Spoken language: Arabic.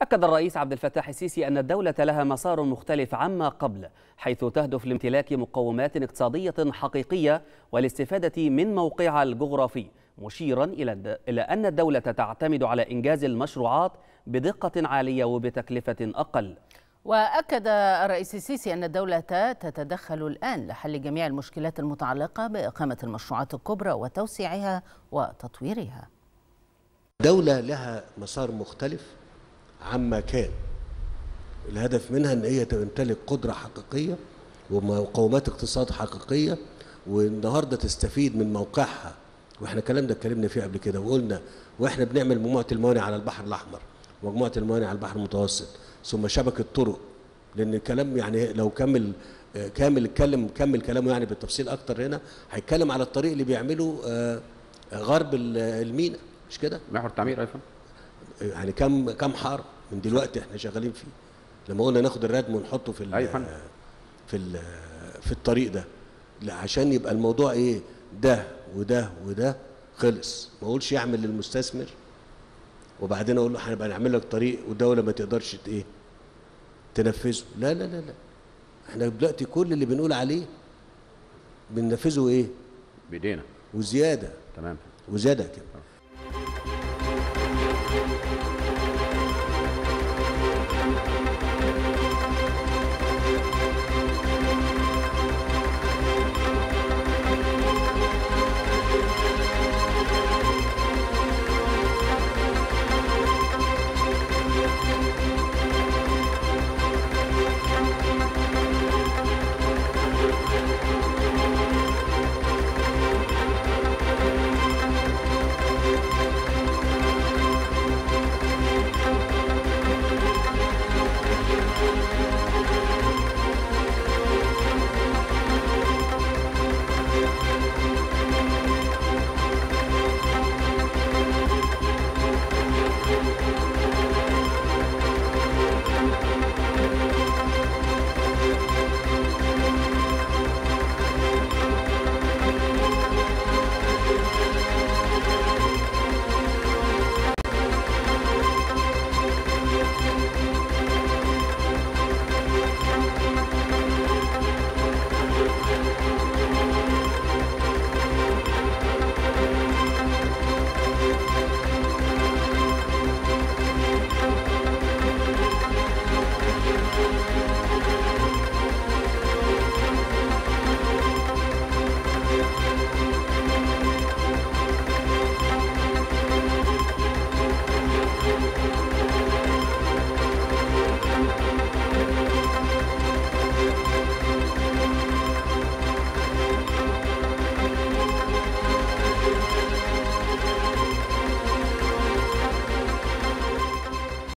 أكد الرئيس عبد الفتاح السيسي أن الدولة لها مسار مختلف عما قبل، حيث تهدف لامتلاك مقومات اقتصادية حقيقية والاستفادة من موقعها الجغرافي، مشيرا إلى أن الدولة تعتمد على إنجاز المشروعات بدقة عالية وبتكلفة أقل. وأكد الرئيس السيسي أن الدولة تتدخل الآن لحل جميع المشكلات المتعلقة بإقامة المشروعات الكبرى وتوسيعها وتطويرها. دولة لها مسار مختلف عما كان، الهدف منها ان هي تمتلك قدرة حقيقية ومقومات اقتصاد حقيقية، والنهاردة تستفيد من موقعها. واحنا الكلام ده اتكلمنا فيه قبل كده وقلنا، واحنا بنعمل مجموعة الموانئ على البحر الأحمر ومجموعة الموانئ على البحر المتوسط ثم شبكة طرق، لأن الكلام يعني لو كمل كلامه يعني بالتفصيل أكتر هنا هيتكلم على الطريق اللي بيعمله غرب الميناء، مش كده؟ محور التعمير أيضا. يعني كم حاره من دلوقتي احنا شغالين فيه، لما قلنا ناخد الردم ونحطه في الطريق ده، لا عشان يبقى الموضوع ايه، ده وده وده خلص. ما اقولش يعمل للمستثمر وبعدين اقول له هنبقى نعمل لك طريق والدوله ما تقدرش ايه تنفذه. لا لا لا لا، احنا دلوقتي كل اللي بنقول عليه بننفذه ايه؟ بايدينا وزياده. تمام، وزياده كده.